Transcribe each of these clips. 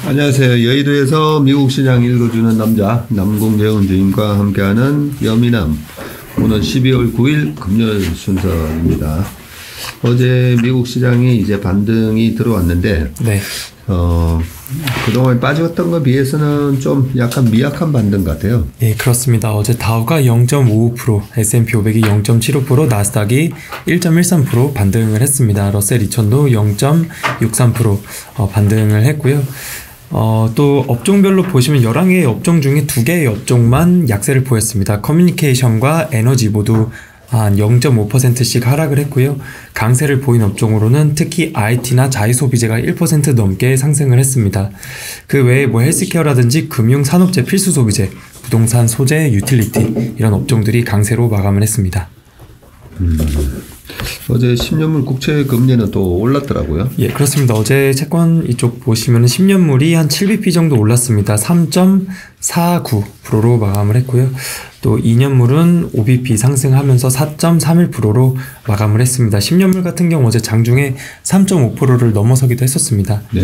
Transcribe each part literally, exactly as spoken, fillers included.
안녕하세요. 여의도에서 미국 시장 읽어주는 남자 남궁재훈 주임과 함께하는 여미남. 오늘 십이월 구일 금요일 순서입니다. 어제 미국 시장이 이제 반등이 들어왔는데 네. 어, 그동안 빠졌던 것에 비해서는 좀 약간 미약한 반등 같아요. 네, 그렇습니다. 어제 다우가 영 점 오오 퍼센트, 에스 앤 피 오백이 영 점 칠오 퍼센트, 나스닥이 일 점 일삼 퍼센트 반등을 했습니다. 러셀 이천도 영 점 육삼 퍼센트 어, 반등을 했고요. 어, 또 업종별로 보시면 열한 개의 업종 중에 두 개의 업종만 약세를 보였습니다. 커뮤니케이션과 에너지 모두 한 영 점 오 퍼센트씩 하락을 했고요. 강세를 보인 업종으로는 특히 아이티나 자유소비재가 일 퍼센트 넘게 상승을 했습니다. 그 외에 뭐 헬스케어라든지 금융, 산업재, 필수 소비재, 부동산, 소재, 유틸리티 이런 업종들이 강세로 마감을 했습니다. 음, 어제 십 년물 국채 금리는 또 올랐더라고요. 예, 그렇습니다. 어제 채권 이쪽 보시면 십 년물이 한 칠 비피 정도 올랐습니다. 삼 점 사구 퍼센트로 마감을 했고요. 또 이 년물은 오 비피 상승하면서 사 점 삼일 퍼센트로 마감을 했습니다. 십 년물 같은 경우 어제 장중에 삼 점 오 퍼센트를 넘어서기도 했었습니다. 네.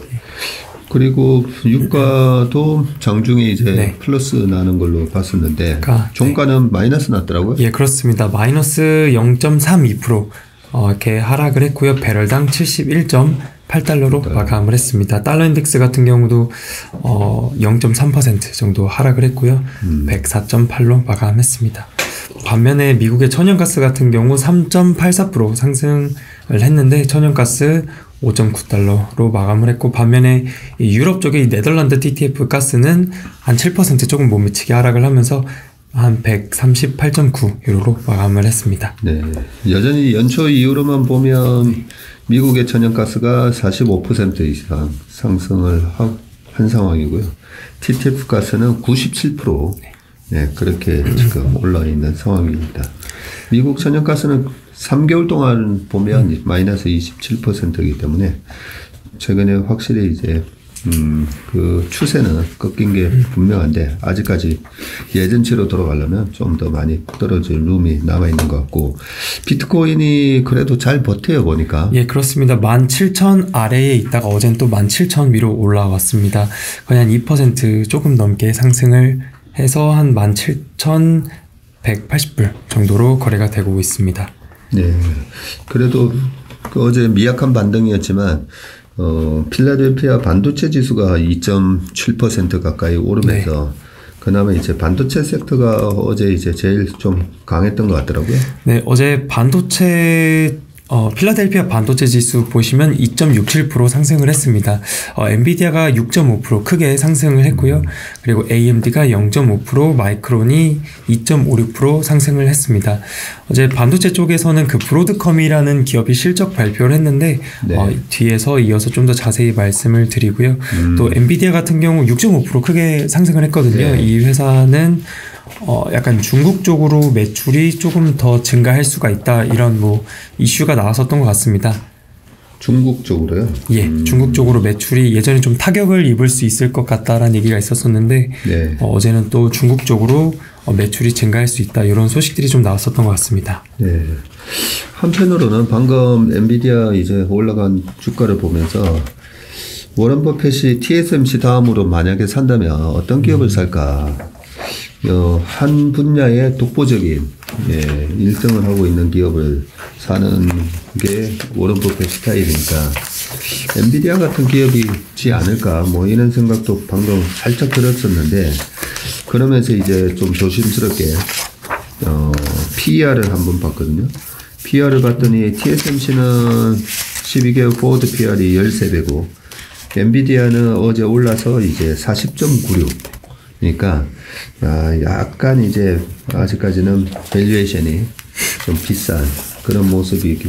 그리고 유가도 장중에 이제 네. 플러스 나는 걸로 봤었는데 가, 종가는 네. 마이너스 났더라고요. 예, 그렇습니다. 마이너스 영 점 삼이 퍼센트 어, 이렇게 하락을 했고요. 배럴당 칠십일 점 팔 달러로 네. 마감을 했습니다. 달러 인덱스 같은 경우도 어, 영 점 삼 퍼센트 정도 하락을 했고요. 음. 백사 점 팔로 마감했습니다. 반면에 미국의 천연가스 같은 경우 삼 점 팔사 퍼센트 상승을 했는데 천연가스 오 점 구 달러로 마감을 했고, 반면에 유럽 쪽의 네덜란드 티티에프 가스는 한 칠 퍼센트 조금 못 미치게 하락을 하면서 한 백삼십팔 점 구 유로로 마감을 했습니다. 네, 여전히 연초 이후로만 보면 미국의 천연가스가 사십오 퍼센트 이상 상승을 한 상황이고요. 티티에프 가스는 구십칠 퍼센트 네, 그렇게 지금 올라 있는 상황입니다. 미국 천연가스는 삼 개월 동안 보면 음. 마이너스 이십칠 퍼센트이기 때문에 최근에 확실히 이제 음, 그 추세는 꺾인 게 분명한데 아직까지 예전치로 돌아가려면 좀 더 많이 떨어질 룸이 남아있는 것 같고, 비트코인이 그래도 잘 버텨요 보니까. 예, 그렇습니다. 만 칠천 아래에 있다가 어젠 또 만 칠천 위로 올라왔습니다. 거의 한 이 퍼센트 조금 넘게 상승을 해서 한 만 칠천백팔십 불 정도로 거래가 되고 있습니다. 네, 그래도 그 어제 미약한 반등이었지만 어, 필라델피아 반도체 지수가 이 점 칠 퍼센트 가까이 오르면서 네. 그나마 이제 반도체 섹터가 어제 이제 제일 좀 강했던 것 같더라고요. 네, 어제 반도체 어, 필라델피아 반도체 지수 보시면 이 점 육칠 퍼센트 상승을 했습니다. 어, 엔비디아가 육 점 오 퍼센트 크게 상승을 했고요. 그리고 에이엠디가 영 점 오 퍼센트, 마이크론이 이 점 오육 퍼센트 상승을 했습니다. 어제 반도체 쪽에서는 그 브로드컴이라는 기업이 실적 발표를 했는데 네. 어, 뒤에서 이어서 좀 더 자세히 말씀을 드리고요. 음. 또 엔비디아 같은 경우 육 점 오 퍼센트 크게 상승을 했거든요. 네. 이 회사는 어, 약간 중국 쪽으로 매출이 조금 더 증가할 수가 있다, 이런 뭐 이슈가 나왔었던 것 같습니다. 중국 쪽으로요? 예, 음. 중국 쪽으로 매출이 예전에 좀 타격을 입을 수 있을 것 같다라는 얘기가 있었었는데 네. 어, 어제는 또 중국 쪽으로 어, 매출이 증가할 수 있다, 이런 소식들이 좀 나왔었던 것 같습니다. 네. 한편으로는 방금 엔비디아 이제 올라간 주가를 보면서 워런 버핏이 티에스엠씨 다음으로 만약에 산다면 어떤 기업을 음. 살까? 어, 한 분야의 독보적인 예, 일 등을 하고 있는 기업을 사는 게 워런 버핏 스타일이니까 엔비디아 같은 기업이지 않을까 뭐 이런 생각도 방금 살짝 들었었는데, 그러면서 이제 좀 조심스럽게 어, 피이알을 한번 봤거든요. 피이알을 봤더니 티에스엠씨는 십이 개월 포워드 피이알이 십삼 배고 엔비디아는 어제 올라서 이제 사십 점 구육. 그러니까 아, 약간 이제 아직까지는 밸류에이션이 좀 비싼 그런 모습이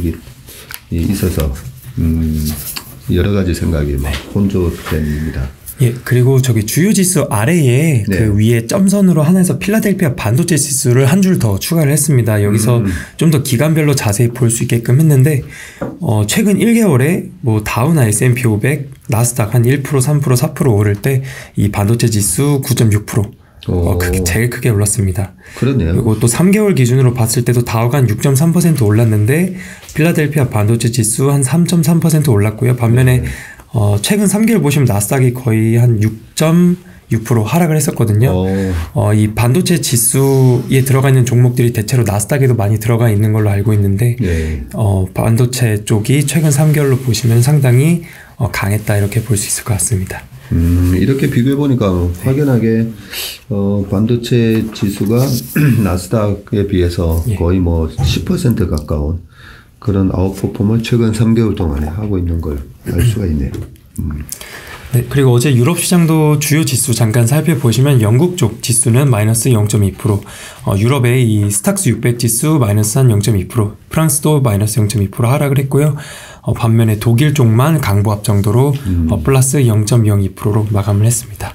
있어서 음, 여러 가지 생각이 막 혼조됩니다. 예, 그리고 저기 주요 지수 아래에 네. 그 위에 점선으로 하나에서 필라델피아 반도체 지수를 한 줄 더 추가를 했습니다. 여기서 음. 좀 더 기간별로 자세히 볼 수 있게끔 했는데 어, 최근 일 개월에 뭐 다우나 에스 앤 피 오백, 나스닥 한 일 퍼센트, 삼 퍼센트, 사 퍼센트 오를 때 이 반도체 지수 구 점 육 퍼센트 어, 크게, 제일 크게 올랐습니다. 그러네요. 그리고 또 삼 개월 기준으로 봤을 때도 다우가 한 육 점 삼 퍼센트 올랐는데 필라델피아 반도체 지수 한 삼 점 삼 퍼센트 올랐고요. 반면에 네. 어, 최근 삼 개월 보시면 나스닥이 거의 한 육 점 육 퍼센트 하락을 했었거든요. 어. 어, 이 반도체 지수에 들어가 있는 종목들이 대체로 나스닥에도 많이 들어가 있는 걸로 알고 있는데 예. 어, 반도체 쪽이 최근 삼 개월로 보시면 상당히 어, 강했다 이렇게 볼 수 있을 것 같습니다. 음, 이렇게 비교해 보니까 확연하게 어, 반도체 지수가 나스닥에 비해서 예. 거의 뭐 십 퍼센트 가까운 그런 아웃퍼폼을 최근 삼 개월 동안에 하고 있는 걸 알 수가 있네요. 음. 네, 그리고 어제 유럽 시장도 주요 지수 잠깐 살펴보시면 영국 쪽 지수는 마이너스 영 점 이 퍼센트, 어, 유럽의 이 스탁스 육백 지수 마이너스 한 영 점 이 퍼센트, 프랑스도 마이너스 영 점 이 퍼센트 하락을 했고요. 어, 반면에 독일 쪽만 강보합 정도로 음. 어, 플러스 영 점 영이 퍼센트로 마감을 했습니다.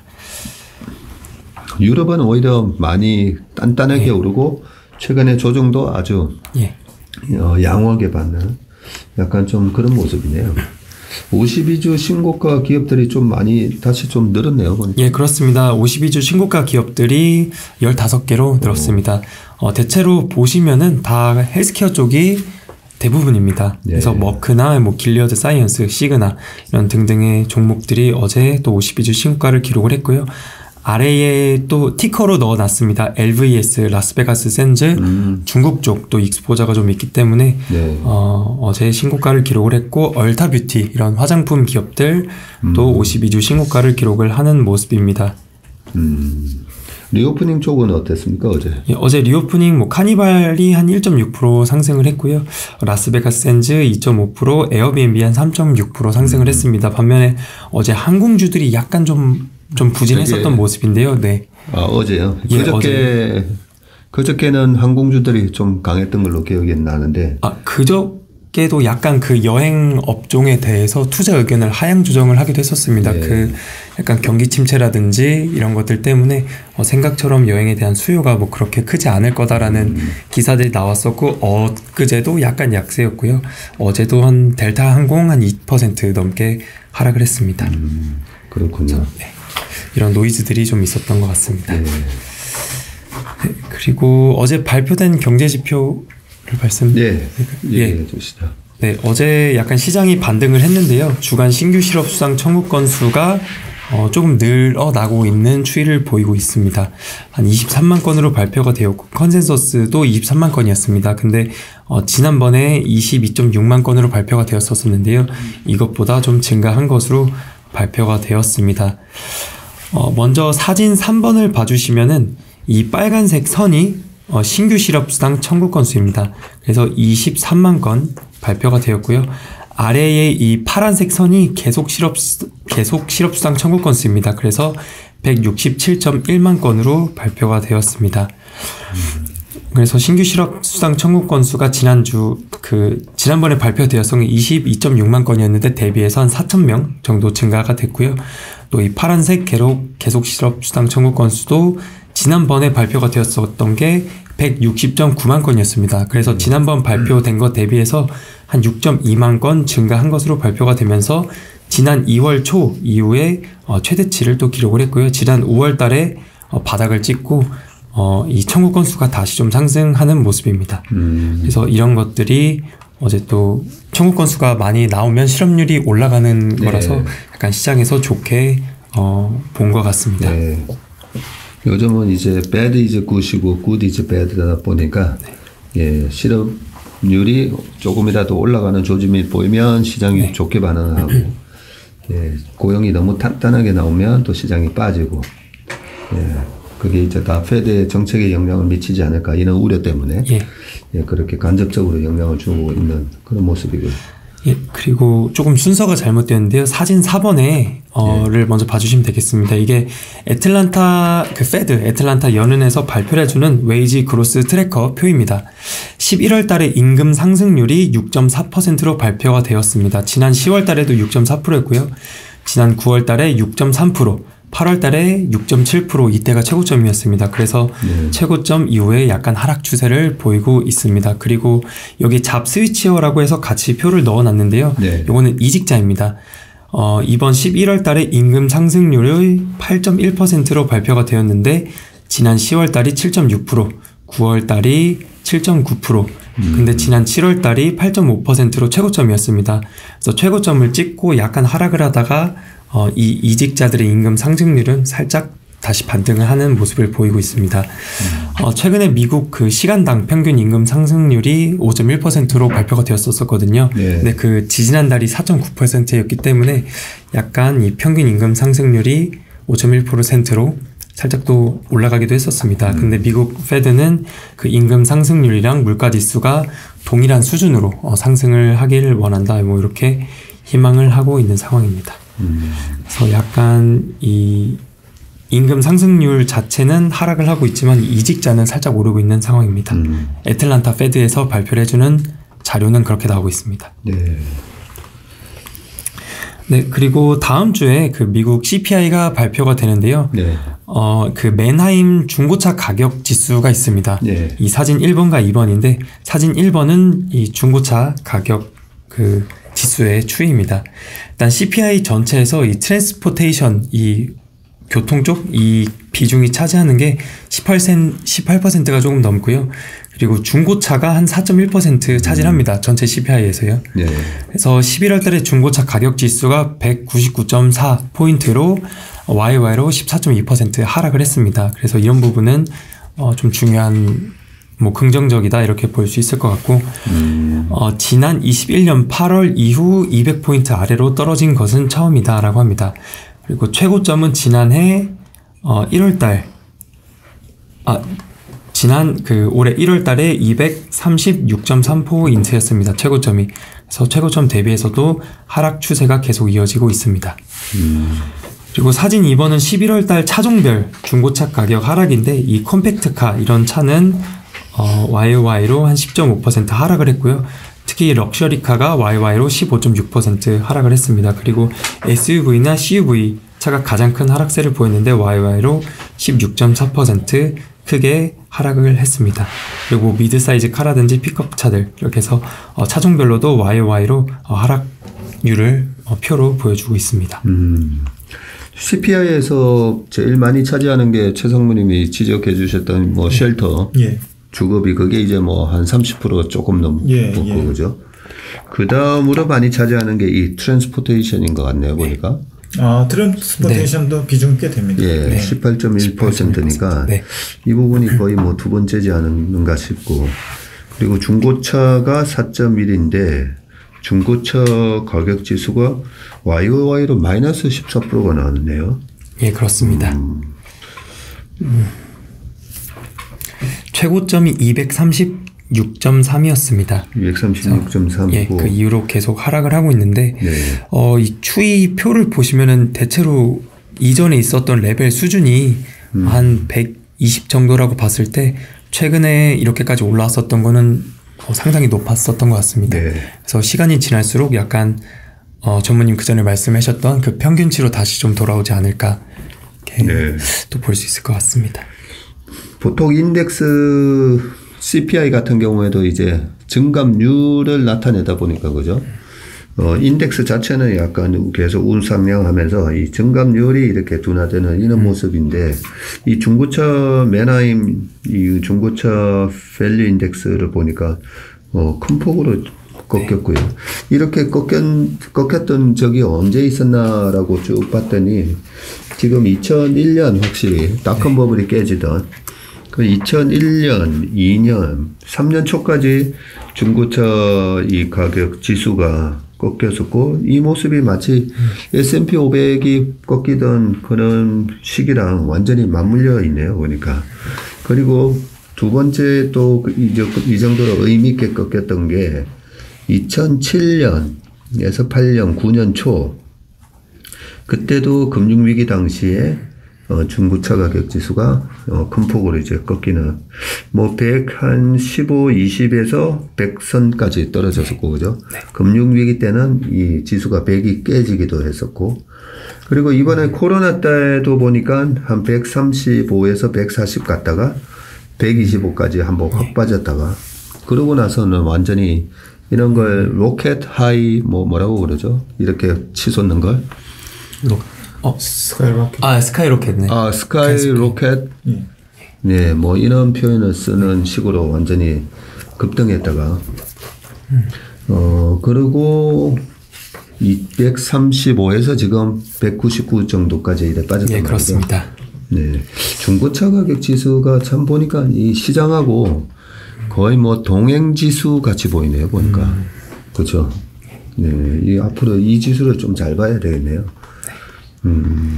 유럽은 오히려 많이 단단하게 예. 오르고 최근에 조정도 아주 예. 어, 양호하게 받는 약간 좀 그런 모습이네요. 오십이 주 신고가 기업들이 좀 많이 다시 좀 늘었네요. 보니까. 예, 그렇습니다. 오십이 주 신고가 기업들이 열다섯 개로 늘었습니다. 어, 대체로 보시면은 다 헬스케어 쪽이 대부분입니다. 예. 그래서 머크나 뭐 길리어드 사이언스, 시그나 이런 등등의 종목들이 어제 또 오십이 주 신고가를 기록을 했고요. 아래에 또 티커로 넣어놨습니다. 엘브이에스, 라스베가스 샌즈, 음. 중국 쪽 또 익스포저가 좀 있기 때문에 네. 어, 어제 신고가를 기록을 했고 얼타뷰티 이런 화장품 기업들 음. 또 오십이 주 신고가를 기록을 하는 모습입니다. 음. 리오프닝 쪽은 어땠습니까 어제? 예, 어제 리오프닝 뭐 카니발이 한 일 점 육 퍼센트 상승을 했고요. 라스베가스 샌즈 이 점 오 퍼센트, 에어비앤비 한 삼 점 육 퍼센트 상승을 음. 했습니다. 반면에 어제 항공주들이 약간 좀 좀 부진했었던 되게, 모습인데요. 네. 아 어제요? 예, 그저께 어제. 그저께는 항공주들이 좀 강했던 걸로 기억이 나는데. 아 그저께도 약간 그 여행 업종에 대해서 투자 의견을 하향 조정을 하기도 했었습니다. 예. 그 약간 경기 침체라든지 이런 것들 때문에 어, 생각처럼 여행에 대한 수요가 뭐 그렇게 크지 않을 거다라는 음. 기사들이 나왔었고 엊그제도 약간 약세였고요. 어제도 한 델타 항공 한 이 퍼센트 넘게 하락을 했습니다. 음, 그렇군요. 그래서, 네. 이런 노이즈들이 좀 있었던 것 같습니다. 네. 네, 그리고 어제 발표된 경제 지표를 말씀. 네, 얘기해 주시죠. 네, 어제 약간 시장이 반등을 했는데요. 주간 신규 실업 수당 청구 건수가 어, 조금 늘어나고 있는 추이를 보이고 있습니다. 한 이십삼만 건으로 발표가 되었고 컨센서스도 이십삼만 건이었습니다. 근데 어, 지난번에 이십이 점 육만 건으로 발표가 되었었는데요. 이것보다 좀 증가한 것으로 발표가 되었습니다. 어, 먼저 사진 삼 번을 봐주시면은 이 빨간색 선이 어, 신규 실업수당 청구 건수입니다. 그래서 이십삼만 건 발표가 되었고요. 아래에 이 파란색 선이 계속 실업, 계속 실업수당 청구 건수입니다. 그래서 백육십칠 점 일만 건으로 발표가 되었습니다. 그래서 신규 실업수당 청구 건수가 지난주 그 지난번에 발표되었던 게 이십이 점 육만 건이었는데 대비해서 한 사천 명 정도 증가가 됐고요. 또 이 파란색 계속 계속 실업수당 청구 건수도 지난번에 발표가 되었었던 게 백육십 점 구만 건이었습니다. 그래서 지난번 발표된 것 대비해서 한 육 점 이만 건 증가한 것으로 발표가 되면서 지난 이월 초 이후에 어 최대치를 또 기록을 했고요. 지난 오월 달에 어 바닥을 찍고 어 이 청구 건수가 다시 좀 상승하는 모습입니다. 음. 그래서 이런 것들이 어제 또 청구 건수가 많이 나오면 실업률이 올라가는 네. 거라서 약간 시장에서 좋게 어 본 것 같습니다. 네. 요즘은 이제 bad is good이고 good is bad다 보니까 네. 예, 실업률이 조금이라도 올라가는 조짐이 보이면 시장이 네. 좋게 반응하고 예, 고용이 너무 탄탄하게 나오면 또 시장이 빠지고 예, 그게 이제 다 페드의 정책에 영향을 미치지 않을까 이런 우려 때문에 예. 예, 그렇게 간접적으로 영향을 주고 있는 그런 모습이고요. 예, 그리고 조금 순서가 잘못되었는데요. 사진 사 번에 어를 예. 먼저 봐주시면 되겠습니다. 이게 애틀란타 그 페드 애틀란타 연은에서 발표를 해주는 웨이지 그로스 트래커 표입니다. 십일월 달에 임금 상승률이 육 점 사 퍼센트로 발표가 되었습니다. 지난 시월 달에도 육 점 사 퍼센트였고요. 지난 구월 달에 육 점 삼 퍼센트, 팔월 달에 육 점 칠 퍼센트 이때가 최고점이었습니다. 그래서 네. 최고점 이후에 약간 하락 추세를 보이고 있습니다. 그리고 여기 잡 스위치어라고 해서 같이 표를 넣어놨는데요. 네. 이거는 이직자입니다. 어, 이번 십일월 달에 임금 상승률이 팔 점 일 퍼센트로 발표가 되었는데 지난 시월 달이 칠 점 육 퍼센트, 구월 달이 칠 점 구 퍼센트. 음. 근데 지난 칠월 달이 팔 점 오 퍼센트로 최고점이었습니다. 그래서 최고점을 찍고 약간 하락을 하다가 어, 이 이직자들의 임금 상승률은 살짝 다시 반등을 하는 모습을 보이고 있습니다. 음. 어, 최근에 미국 그 시간당 평균 임금 상승률이 오 점 일 퍼센트로 발표가 되었었거든요. 네. 근데 그 지지난달이 사 점 구 퍼센트였기 때문에 약간 이 평균 임금 상승률이 오 점 일 퍼센트로 살짝 또 올라가기도 했었습니다. 음. 근데 미국 페드는 그 임금 상승률이랑 물가 지수가 동일한 수준으로 어, 상승을 하기를 원한다. 뭐 이렇게 희망을 하고 있는 상황입니다. 음. 그래서 약간 이 임금 상승률 자체는 하락을 하고 있지만 이직자는 살짝 오르고 있는 상황입니다. 음. 애틀란타 페드에서 발표를 해주는 자료는 그렇게 나오고 있습니다. 네. 네, 그리고 다음 주에 그 미국 씨피아이가 발표가 되는데요. 네. 어, 그 맨하임 중고차 가격 지수가 있습니다. 네. 이 사진 일 번과 이 번인데 사진 일 번은 이 중고차 가격 그 지수의 추이입니다. 일단 씨피아이 전체에서 이 트랜스포테이션 이 교통 쪽 이 비중이 차지하는 게 십팔 퍼센트가 조금 넘고요. 그리고 중고차가 한 사 점 일 퍼센트 차지합니다. 전체 씨피아이에서요. 네. 그래서 십일월 달에 중고차 가격 지수가 백구십구 점 사 포인트로 와이와이로 십사 점 이 퍼센트 하락을 했습니다. 그래서 이런 부분은 어 좀 중요한 뭐 긍정적이다 이렇게 볼 수 있을 것 같고 음. 어 지난 이십일 년 팔월 이후 이백 포인트 아래로 떨어진 것은 처음이다라고 합니다. 그리고 최고점은 지난해 어 일월 달 아 지난 그 올해 일월 달에 이백삼십육 점 삼 포인트였습니다. 최고점이. 그래서 최고점 대비해서도 하락 추세가 계속 이어지고 있습니다. 음. 그리고 사진 이 번은 십일월 달 차종별 중고차 가격 하락인데 이 컴팩트카 이런 차는 어, 와이와이로 한 십 점 오 퍼센트 하락을 했고요. 특히 럭셔리카가 와이와이로 십오 점 육 퍼센트 하락을 했습니다. 그리고 에스유브이나 씨유브이 차가 가장 큰 하락세를 보였는데 와이와이로 십육 점 사 퍼센트 크게 하락을 했습니다. 그리고 미드사이즈 카라든지 픽업 차들 이렇게 해서 어, 차종별로도 와이와이로 어, 하락률을 어, 표로 보여주고 있습니다. 음. 씨피아이에서 제일 많이 차지하는 게 최성무님이 지적해 주셨던 뭐 쉘터, 예. 주거비 그게 이제 뭐 한 삼십 퍼센트 조금 넘고 예, 예. 그죠? 그 다음으로 많이 차지하는 게 이 트랜스포테이션인 것 같네요 보니까. 아 트랜스포테이션도 네. 비중이 꽤 됩니다. 예, 네. 십팔 점 일 퍼센트니까 네. 이 부분이 거의 뭐 두 번째지 않은가 싶고 그리고 중고차가 사 점 일인데 중고차 가격 지수가 와이오와이로 마이너스 십사 퍼센트가 나왔네요. 예, 그렇습니다. 음. 음. 최고점이 이백삼십육 점 삼이었습니다. 이백삼십육 점 삼. 예, 그 이후로 계속 하락을 하고 있는데, 네. 어, 이 추이표를 보시면은 대체로 이전에 있었던 레벨 수준이 음. 한 백이십 정도라고 봤을 때, 최근에 이렇게까지 올라왔었던 거는 어, 상당히 높았었던 것 같습니다. 네. 그래서 시간이 지날수록 약간, 어, 전무님 그 전에 말씀하셨던 그 평균치로 다시 좀 돌아오지 않을까, 이렇게 네. 또 볼 수 있을 것 같습니다. 보통 인덱스 씨피아이 같은 경우에도 이제 증감률을 나타내다 보니까 그죠? 어, 인덱스 자체는 약간 계속 우상향하면서 이 증감률이 이렇게 둔화되는 이런 음. 모습인데 이 중고차 맨하임 이 중고차 밸류 인덱스를 보니까 어, 큰 폭으로 꺾였고요. 네. 이렇게 꺾였, 꺾였던 적이 언제 있었나라고 쭉 봤더니 지금 이천일 년 확실히 닷컴 네. 버블이 깨지던 그 이천일 년, 이 년, 삼 년 초까지 중고차 이 가격 지수가 꺾였었고 이 모습이 마치 음. 에스 앤 피 오백이 꺾이던 그런 시기랑 완전히 맞물려 있네요. 보니까. 그리고 두 번째 또 이 정도로 의미 있게 꺾였던 게 이천칠 년에서 팔 년, 구 년 초 그때도 금융위기 당시에 어, 중고차 가격 지수가 어, 큰 폭으로 이제 꺾이는 뭐 백 한 십오, 이십에서 백 선까지 떨어졌었고 그죠? 네. 금융위기 때는 이 지수가 백이 깨지기도 했었고 그리고 이번에 음. 코로나 때도 보니까 한 백삼십오에서 백사십 갔다가 백이십오까지 한번 확 빠졌다가 그러고 나서는 완전히 이런 걸 로켓 하이 뭐 뭐라고 그러죠? 이렇게 치솟는 걸 로, 어 스카이 로켓 아 스카이 로켓네 아 스카이 로켓 예. 네, 뭐 이런 표현을 쓰는 식으로 완전히 급등했다가 음. 어 그리고 이백삼십오에서 지금 백구십구 정도까지 이래 빠졌단 예, 말이죠. 그렇습니다. 네, 중고차 가격 지수가 참 보니까 이 시장하고 거의 뭐 동행 지수 같이 보이네요. 보니까 음. 그렇죠. 네, 이 앞으로 이 지수를 좀 잘 봐야 되겠네요. 음.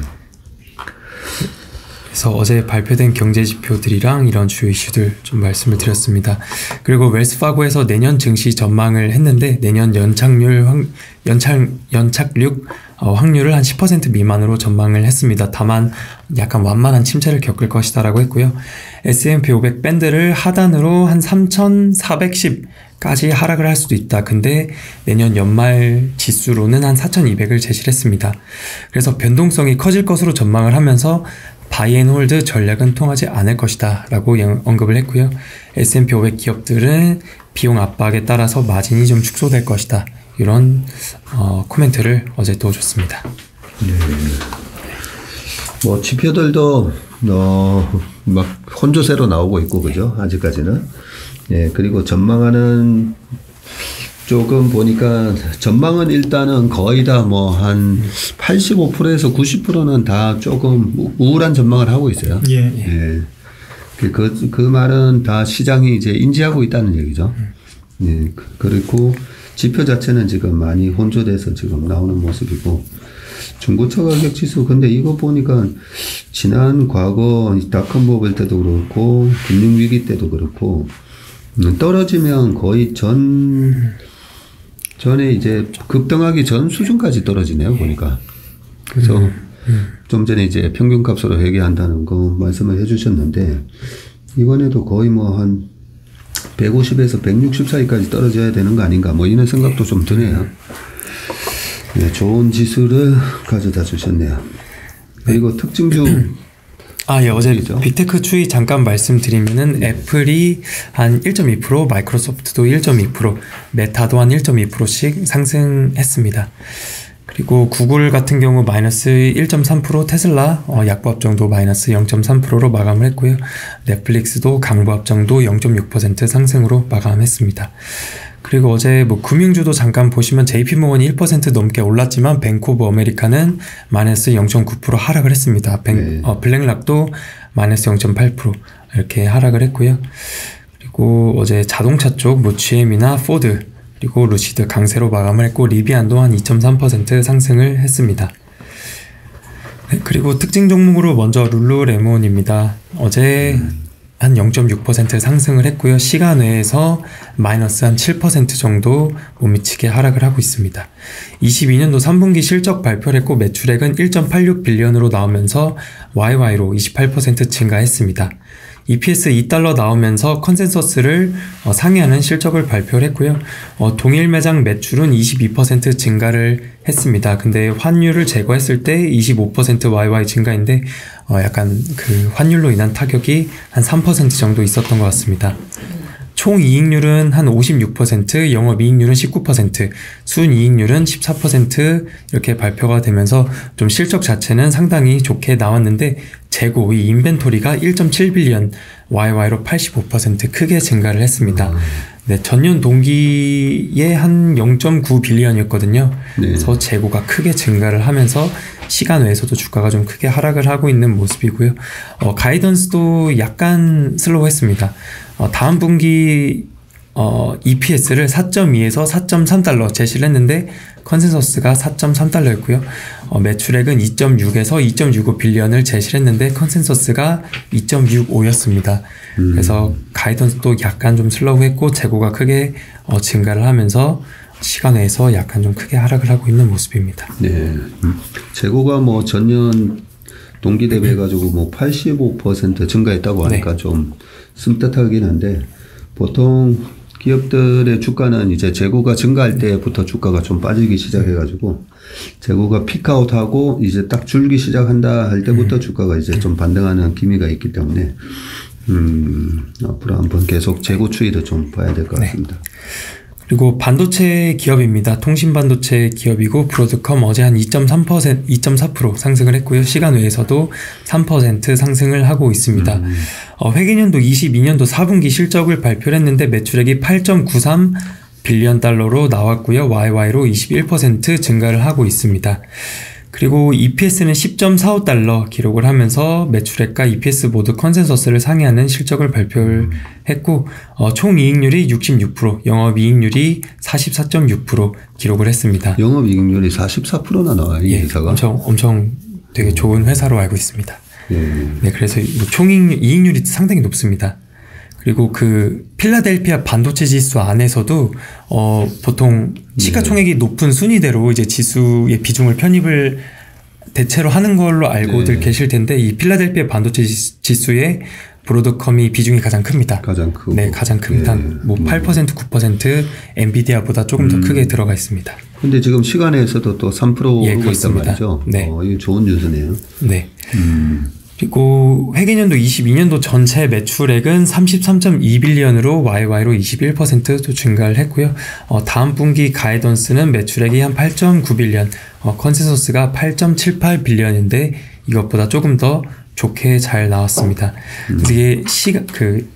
그래서 어제 발표된 경제 지표들이랑 이런 주요 이슈들 좀 말씀을 드렸습니다. 그리고 웰스파고에서 내년 증시 전망을 했는데 내년 연착률 확, 연착 연착륙 어, 확률을 한 십 퍼센트 미만으로 전망을 했습니다. 다만 약간 완만한 침체를 겪을 것이다라고 했고요. 에스 앤 피 오백 밴드를 하단으로 한 삼천사백십까지 하락을 할 수도 있다. 근데 내년 연말 지수로는 한 사천이백을 제시를 했습니다. 그래서 변동성이 커질 것으로 전망을 하면서 바이 앤 홀드 전략은 통하지 않을 것이다 라고 언급을 했고요. 에스 앤 피 오백 기업들은 비용 압박에 따라서 마진이 좀 축소될 것이다. 이런 어, 코멘트를 어제 또 줬습니다. 네. 뭐 지표들도 어, 막 혼조세로 나오고 있고 그죠? 아직까지는. 예, 그리고 전망하는 조금 보니까 전망은 일단은 거의 다 뭐 한 팔십오 퍼센트에서 구십 퍼센트는 다 조금 우울한 전망을 하고 있어요. 예. 예. 그, 그, 그 말은 다 시장이 이제 인지하고 있다는 얘기죠. 예. 그리고 지표 자체는 지금 많이 혼조돼서 지금 나오는 모습이고 중고차 가격 지수 근데 이거 보니까 지난 과거 닷컴 버블 때도 그렇고 금융위기 때도 그렇고 떨어지면 거의 전 전에 이제 급등하기 전 수준까지 떨어지네요 보니까. 그래서 음, 음. 좀 전에 이제 평균값으로 회계한다는 거 말씀을 해주셨는데 이번에도 거의 뭐 한 백오십에서 백육십 사이까지 떨어져야 되는 거 아닌가 뭐 이런 생각도 좀 드네요. 네, 좋은 지수를 가져다 주셨네요. 그리고 네. 특징주 아, 예, 어제 빅테크 추이 잠깐 말씀드리면은 애플이 한 일 점 이 퍼센트, 마이크로소프트도 일 점 이 퍼센트, 메타도 한 일 점 이 퍼센트씩 상승했습니다. 그리고 구글 같은 경우 마이너스 일 점 삼 퍼센트, 테슬라 어, 약보합정도 마이너스 영 점 삼 퍼센트로 마감을 했고요. 넷플릭스도 강보합정도 영 점 육 퍼센트 상승으로 마감했습니다. 그리고 어제 뭐 금융주도 잠깐 보시면 제이피모건이 일 퍼센트 넘게 올랐지만 뱅크 오브 아메리카는 마이너스 영 점 구 퍼센트 하락을 했습니다. 뱅, 네. 어, 블랙락도 마이너스 영 점 팔 퍼센트 이렇게 하락을 했고요. 그리고 어제 자동차 쪽 뭐 지엠이나 포드 그리고 루시드 강세로 마감을 했고 리비안도 한 이 점 삼 퍼센트 상승을 했습니다. 네, 그리고 특징 종목으로 먼저 룰루레몬입니다. 어제 음. 한 영 점 육 퍼센트 상승을 했고요. 시간 외에서 마이너스 한 칠 퍼센트 정도 못 미치게 하락을 하고 있습니다. 이십이 년도 삼 분기 실적 발표를 했고 매출액은 일 점 팔육 빌리언으로 나오면서 와이와이로 이십팔 퍼센트 증가했습니다. 이피에스 이 달러 나오면서 컨센서스를 어, 상회하는 실적을 발표를 했고요. 어, 동일 매장 매출은 이십이 퍼센트 증가를 했습니다. 근데 환율을 제거했을 때 이십오 퍼센트 와이와이 증가인데 어, 약간 그 환율로 인한 타격이 한 삼 퍼센트 정도 있었던 것 같습니다. 총 이익률은 한 오십육 퍼센트, 영업이익률은 십구 퍼센트, 순이익률은 십사 퍼센트 이렇게 발표가 되면서 좀 실적 자체는 상당히 좋게 나왔는데 재고, 이 인벤토리가 일 점 칠 빌리언, 와이와이로 팔십오 퍼센트 크게 증가를 했습니다. 네, 전년 동기에 한 영 점 구 빌리언이었거든요. 네. 그래서 재고가 크게 증가를 하면서 시간 외에서도 주가가 좀 크게 하락을 하고 있는 모습이고요. 어, 가이던스도 약간 슬로우했습니다. 어, 다음 분기 어, 이피에스를 사 점 이에서 사 점 삼 달러 제시를 했는데 컨센서스가 사 점 삼 달러였고요. 어, 매출액은 이 점 육에서 이 점 육오 빌리언을 제시를 했는데 컨센서스가 이 점 육오였습니다. 음. 그래서 가이던스도 약간 좀 슬로우했고 재고가 크게 어, 증가를 하면서 시간 외에서 약간 좀 크게 하락을 하고 있는 모습입니다. 네, 음. 재고가 뭐 전년 동기 대비 해가지고 뭐 팔십오 퍼센트 증가했다고 하니까 네. 좀 숨뜻하긴 한데 보통 기업들의 주가는 이제 재고가 증가할 때부터 주가가 좀 빠지기 시작해가지고 재고가 피크아웃하고 이제 딱 줄기 시작한다 할 때부터 음. 주가가 이제 좀 반등하는 기미가 있기 때문에 음, 앞으로 한번 계속 재고 추이를 좀 봐야 될 것 같습니다. 네. 그리고 반도체 기업입니다. 통신 반도체 기업이고 브로드컴 어제 한 이 점 삼 퍼센트, 이 점 사 퍼센트 상승을 했고요. 시간 외에서도 삼 퍼센트 상승을 하고 있습니다. 음. 어, 회계년도 이십이 년도 사 분기 실적을 발표를 했는데 매출액이 팔 점 구삼 빌리언 달러로 나왔고요. 와이와이로 이십일 퍼센트 증가를 하고 있습니다. 그리고 이피에스는 십 점 사오 달러 기록을 하면서 매출액과 이피에스 모두 컨센서스를 상회하는 실적을 발표를 했고 어, 총 이익률이 육십육 퍼센트, 영업이익률이 사십사 점 육 퍼센트 기록을 했습니다. 영업이익률이 사십사 퍼센트나 나와요, 이 예, 회사가. 엄청 엄청 되게 좋은 회사로 알고 있습니다. 예. 네, 그래서 뭐 총이익률, 이익률이 상당히 높습니다. 그리고 그 필라델피아 반도체 지수 안에서도 어 보통 시가총액이 네. 높은 순위대로 이제 지수의 비중을 편입을 대체로 하는 걸로 알고들 네. 계실 텐데 이 필라델피아 반도체 지수의 브로드컴이 비중이 가장 큽니다. 가장 크고. 네, 가장 큽니다. 네. 뭐 팔 퍼센트, 구 퍼센트 엔비디아보다 조금 음. 더 크게 들어가 있습니다. 근데 지금 시간에서도 또 삼 퍼센트 예, 오르고 있단 말이죠. 네. 어, 이거 좋은 뉴스네요. 네. 음. 그리고 회계년도 이십이 년도 전체 매출액은 삼십삼 점 이 빌리언으로 와이와이로 이십일 퍼센트 또 증가를 했고요. 어, 다음 분기 가이던스는 매출액이 한 팔 점 구 빌리언, 어, 컨센서스가 팔 점 칠팔 빌리언인데 이것보다 조금 더 좋게 잘 나왔습니다. 음. 이게 시가 그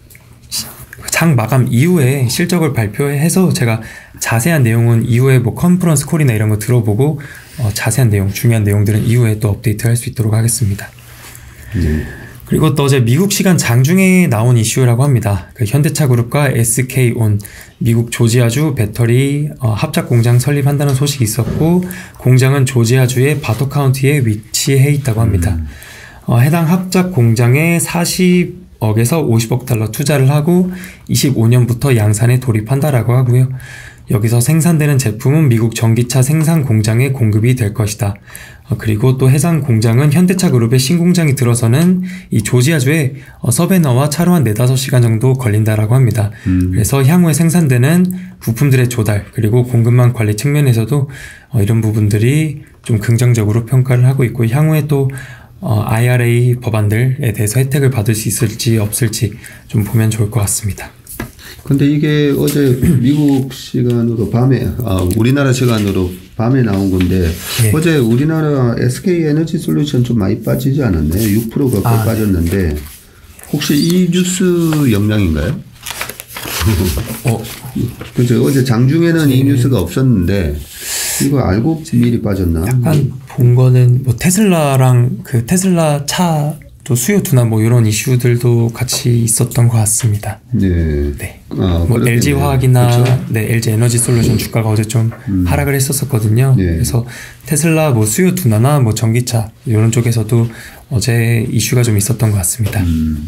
장 마감 이후에 실적을 발표해서 제가 자세한 내용은 이후에 뭐 컨퍼런스 콜이나 이런 거 들어보고 어, 자세한 내용, 중요한 내용들은 이후에 또 업데이트할 수 있도록 하겠습니다. 네. 그리고 또 어제 미국 시간 장중에 나온 이슈라고 합니다. 그 현대차 그룹과 에스케이온 미국 조지아주 배터리 어, 합작 공장 설립한다는 소식이 있었고 공장은 조지아주의 바토 카운티에 위치해 있다고 합니다. 음. 어, 해당 합작 공장에 사십억에서 오십억 달러 투자를 하고 이십오 년부터 양산에 돌입한다라고 하고요. 여기서 생산되는 제품은 미국 전기차 생산 공장에 공급이 될 것이다. 어, 그리고 또 해당 공장은 현대차 그룹의 신공장이 들어서는 이 조지아주에 어, 서베너와 차로 한 네다섯 시간 정도 걸린다라고 합니다. 음. 그래서 향후에 생산되는 부품들의 조달 그리고 공급망 관리 측면에서도 어, 이런 부분들이 좀 긍정적으로 평가를 하고 있고 향후에 또 어, 아이알에이 법안들에 대해서 혜택을 받을 수 있을지 없을지 좀 보면 좋을 것 같습니다. 근데 이게 어제 미국 시간으로 밤에, 아, 우리나라 시간으로 밤에 나온 건데, 네. 어제 우리나라 에스케이 에너지 솔루션 좀 많이 빠지지 않았나요? 육 퍼센트 가까이 아, 빠졌는데, 혹시 이 뉴스 영향인가요? 어. 그죠. 어제 장중에는 네. 이 뉴스가 없었는데, 이거 알고 미리 빠졌나? 약간 본 거는 뭐 테슬라랑 그 테슬라 차 또 수요 둔화 뭐 이런 이슈들도 같이 있었던 것 같습니다. 네. 네. 아, 뭐 엘지 화학이나 그렇죠? 네, 엘지 에너지 솔루션 주가가 어제 좀 음. 하락을 했었었거든요. 네. 그래서 테슬라 뭐 수요 둔화나 뭐 전기차 이런 쪽에서도 어제 이슈가 좀 있었던 것 같습니다. 음.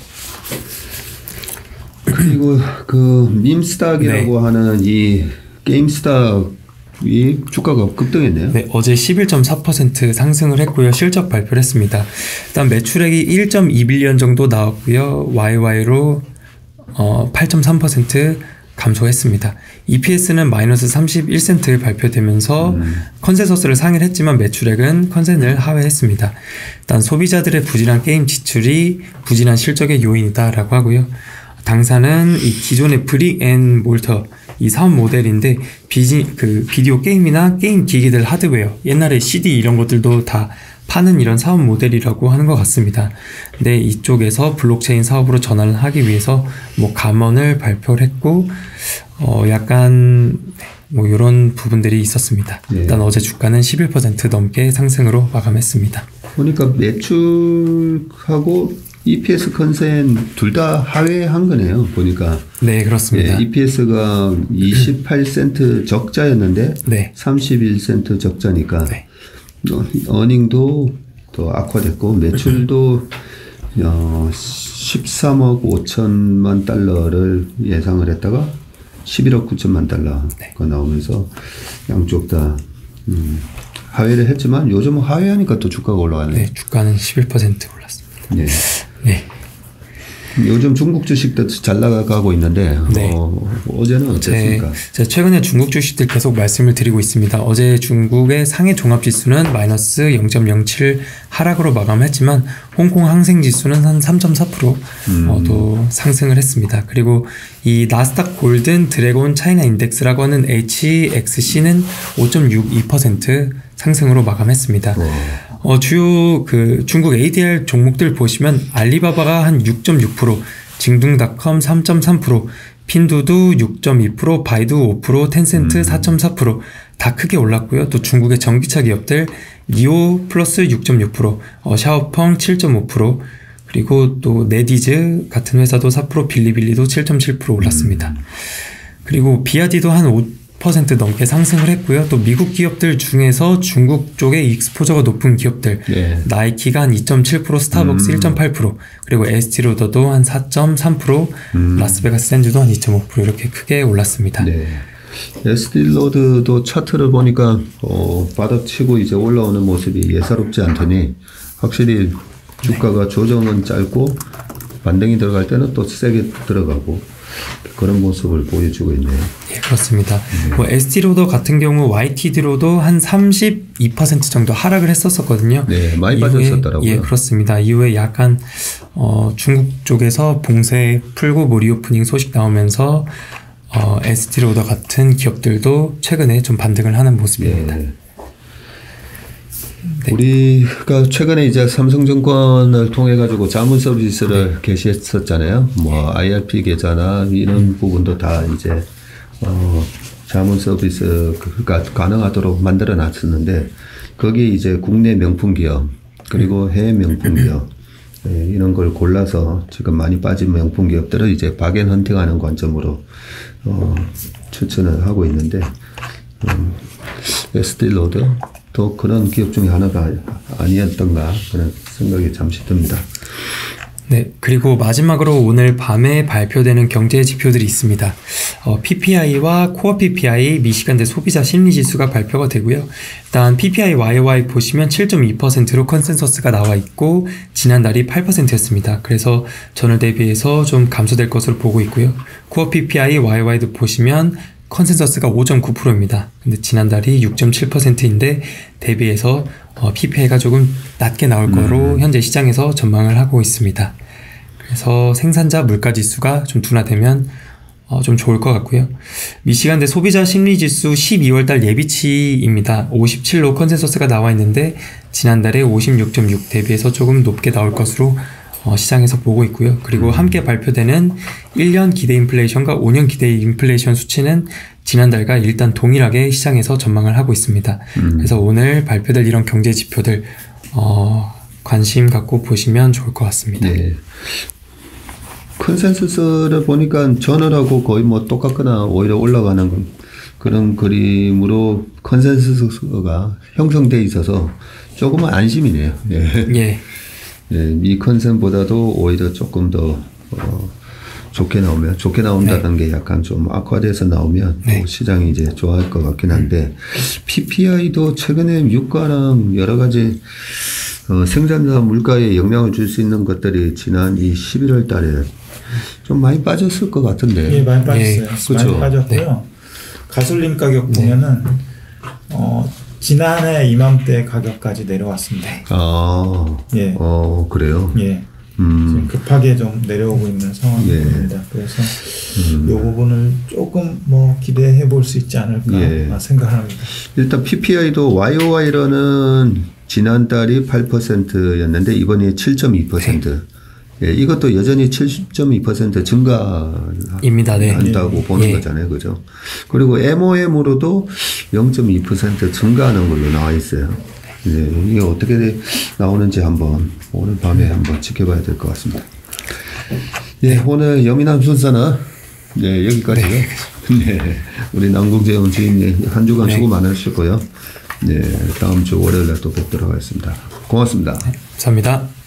그리고 그 밈스닥이라고 네. 하는 이 게임스닥 이 주가가 급등했네요. 네, 어제 십일 점 사 퍼센트 상승을 했고요. 실적 발표를 했습니다. 일단 매출액이 일 점 이 빌리언 정도 나왔고요. 와이와이로 어, 팔 점 삼 퍼센트 감소했습니다. 이피에스는 마이너스 삼십일 센트 발표되면서 음. 컨센서스를 상회를 했지만 매출액은 컨센을 하회했습니다. 일단 소비자들의 부진한 게임 지출이 부진한 실적의 요인이다라고 하고요. 당사는 이 기존의 브릭 앤 몰터 이 사업 모델인데 비지, 그 비디오 게임이나 게임 기기들 하드웨어 옛날에 씨디 이런 것들도 다 파는 이런 사업 모델이라고 하는 것 같습니다. 근데 이쪽에서 블록체인 사업으로 전환을 하기 위해서 뭐 감원을 발표를 했고 어 약간 뭐 이런 부분들이 있었습니다. 네. 일단 어제 주가는 십일 퍼센트 넘게 상승으로 마감했습니다. 보니까 매출하고 이피에스 컨센 둘 다 하회한 거네요. 보니까. 네, 그렇습니다. 네, 이피에스가 이십팔 센트 적자였는데 네. 삼십일 센트 적자니까 네. 어닝도 더 악화됐고 매출도 어, 십삼억 오천만 달러를 예상을 했다가 십일억 구천만 달러가 네. 나오면서 양쪽 다 음, 하회를 했지만 요즘은 하회하니까 또 주가가 올라가네요. 네, 주가는 십일 퍼센트 올랐습니다. 네. 네. 요즘 중국 주식도 잘 나가고 있는데 네. 어, 어제는 어땠습니까? 제, 제 최근에 중국 주식들 계속 말씀을 드리고 있습니다. 어제 중국의 상해 종합지수는 마이너스 영 점 영칠 하락으로 마감했지만 홍콩 항생지수는 한 삼 점 사 퍼센트 음. 어, 또 상승을 했습니다. 그리고 이 나스닥 골든 드래곤 차이나 인덱스라고 하는 에이치엑스씨는 오 점 육이 퍼센트 상승으로 마감했습니다. 네. 어, 주요 그 중국 에이디알 종목들 보시면 알리바바가 한 육 점 육 퍼센트, 징둥닷컴 삼 점 삼 퍼센트, 핀두두 육 점 이 퍼센트, 바이두 오 퍼센트, 텐센트 음. 사 점 사 퍼센트 다 크게 올랐고요. 또 중국의 전기차 기업들 니오 플러스 육 점 육 퍼센트, 어, 샤오펑 칠 점 오 퍼센트, 그리고 또 네디즈 같은 회사도 사 퍼센트, 빌리빌리도 칠 점 칠 퍼센트 올랐습니다. 음. 그리고 비아디도 한 오 퍼센트 넘게 상승을 했고요. 또 미국 기업들 중에서 중국 쪽에 익스포저가 높은 기업들 네. 나이키가 한 이 점 칠 퍼센트, 스타벅스 음. 일 점 팔 퍼센트, 그리고 에스티로더도 한 사 점 삼 퍼센트, 음. 라스베가스 샌즈도 한 이 점 오 퍼센트 이렇게 크게 올랐습니다. 네. 에스티로드도 차트를 보니까 어, 바닥치고 이제 올라오는 모습이 예사롭지 않더니 확실히 주가가 조정은 짧고 반등이 들어갈 때는 또 세게 들어가고 그런 모습을 보여주고 있네요. 예, 그렇습니다. 네. 뭐 에스티로더 같은 경우 와이티디로도 한 삼십이 퍼센트 정도 하락을 했었거든요. 네, 많이 이후에, 빠졌었더라고요. 예, 그렇습니다. 이후에 약간 어, 중국 쪽에서 봉쇄 풀고 뭐 리오프닝 소식 나오면서 어, 에스티로더 같은 기업들도 최근에 좀 반등을 하는 모습입니다. 네. 네. 우리가 최근에 이제 삼성증권을 통해 가지고 자문 서비스를 네. 개시했었잖아요. 뭐 아이알피 계좌나 이런 음. 부분도 다 이제 어 자문 서비스가 가능하도록 만들어 놨었는데 거기에 이제 국내 명품 기업 그리고 해외 명품 기업 네, 이런 걸 골라서 지금 많이 빠진 명품 기업들을 이제 박앤 헌팅하는 관점으로 어 추천을 하고 있는데 음, 에스티로드 또 그런 기업 중에 하나가 아니었던가 그런 생각이 잠시 듭니다. 네, 그리고 마지막으로 오늘 밤에 발표되는 경제 지표들이 있습니다. 어, 피피아이와 코어 피피아이, 미시간대 소비자 심리지수가 발표가 되고요. 일단 피피아이 와이오와이 보시면 칠 점 이 퍼센트로 컨센서스가 나와 있고 지난달이 팔 퍼센트였습니다. 그래서 전월 대비해서 좀 감소될 것으로 보고 있고요. 코어 피피아이 와이오와이도 보시면 컨센서스가 오 점 구 퍼센트입니다. 근데 지난달이 육 점 칠 퍼센트인데 대비해서 어, 피피아이가 조금 낮게 나올 거로 음. 현재 시장에서 전망을 하고 있습니다. 그래서 생산자 물가 지수가 좀 둔화되면 어, 좀 좋을 것 같고요. 미시간대 소비자 심리 지수 십이월 달 예비치입니다. 오십칠로 컨센서스가 나와 있는데 지난달에 오십육 점 육 대비해서 조금 높게 나올 것으로 어, 시장에서 보고 있고요. 그리고 함께 발표되는 일 년 기대 인플레이션과 오 년 기대 인플레이션 수치는 지난달과 일단 동일하게 시장에서 전망을 하고 있습니다. 음. 그래서 오늘 발표될 이런 경제 지표들 어, 관심 갖고 보시면 좋을 것 같습니다. 네. 컨센서스를 보니까 전월하고 거의 뭐 똑같거나 오히려 올라가는 그런 그림으로 컨센서스가 형성돼 있어서 조금은 안심이네요. 예. 예. 예, 미 컨센보다도 오히려 조금 더 어, 좋게 나오면 좋게 나온다는 네. 게 약간 좀 악화돼서 나오면 네. 또 시장이 이제 좋아할 것 같긴 한데 피피아이도 최근에 유가랑 여러 가지 어, 생산자 물가에 영향을 줄 수 있는 것들이 지난 이 십일월 달에 좀 많이 빠졌을 것 같은데. 예, 많이 빠졌어요. 예. 많이 그렇죠. 빠졌고요. 네. 가솔린 가격 보면은 네. 어. 지난해 이맘때 가격까지 내려왔습니다. 아, 예, 어 그래요. 예, 음. 지금 급하게 좀 내려오고 있는 상황입니다. 예. 그래서 음. 이 부분을 조금 뭐 기대해 볼 수 있지 않을까 예. 생각합니다. 일단 피피아이도 와이오와이로는 지난달이 팔 퍼센트였는데 이번에 칠 점 이 퍼센트. 예, 이것도 여전히 칠 점 이 퍼센트 증가입니다. 네. 한다고 예. 보는 예. 거잖아요. 그죠? 그리고 엠오엠으로도 영 점 이 퍼센트 증가하는 걸로 나와 있어요. 예, 이게 어떻게 나오는지 한번 오늘 밤에 한번 지켜봐야 될 것 같습니다. 예, 네. 오늘 여민함 순서는 네, 여기까지요. 네. 네. 우리 남궁재훈 주임님 한 주간 네. 수고 많으셨고요. 네, 다음 주 월요일에 또 뵙도록 하겠습니다. 고맙습니다. 네, 감사합니다.